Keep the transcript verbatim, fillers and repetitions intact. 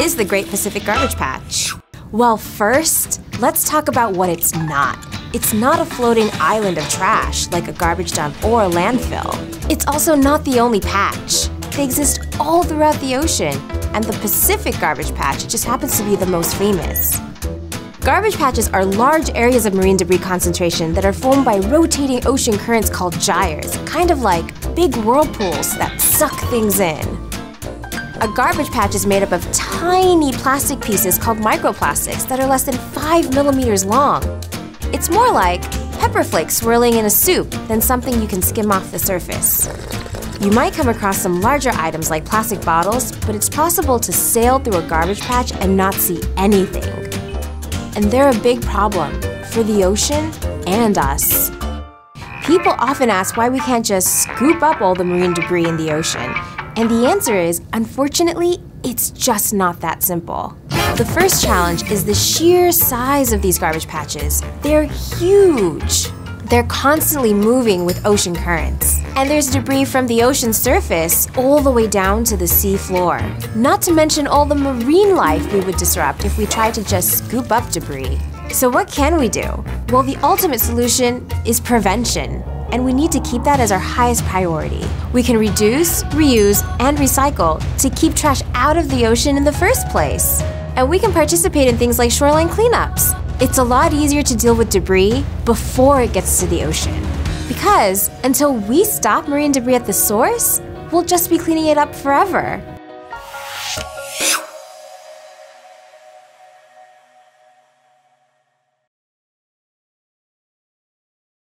is the Great Pacific Garbage Patch? Well, first, let's talk about what it's not. It's not a floating island of trash like a garbage dump or a landfill. It's also not the only patch. They exist all throughout the ocean, and the Pacific Garbage Patch just happens to be the most famous. Garbage patches are large areas of marine debris concentration that are formed by rotating ocean currents called gyres, kind of like big whirlpools that suck things in. A garbage patch is made up of tiny plastic pieces called microplastics that are less than five millimeters long. It's more like pepper flakes swirling in a soup than something you can skim off the surface. You might come across some larger items like plastic bottles, but it's possible to sail through a garbage patch and not see anything. And they're a big problem for the ocean and us. People often ask why we can't just scoop up all the marine debris in the ocean. And the answer is, unfortunately, it's just not that simple. The first challenge is the sheer size of these garbage patches. They're huge. They're constantly moving with ocean currents. And there's debris from the ocean surface all the way down to the sea floor. Not to mention all the marine life we would disrupt if we tried to just scoop up debris. So what can we do? Well, the ultimate solution is prevention. And we need to keep that as our highest priority. We can reduce, reuse, and recycle to keep trash out of the ocean in the first place. And we can participate in things like shoreline cleanups. It's a lot easier to deal with debris before it gets to the ocean. Because until we stop marine debris at the source, we'll just be cleaning it up forever.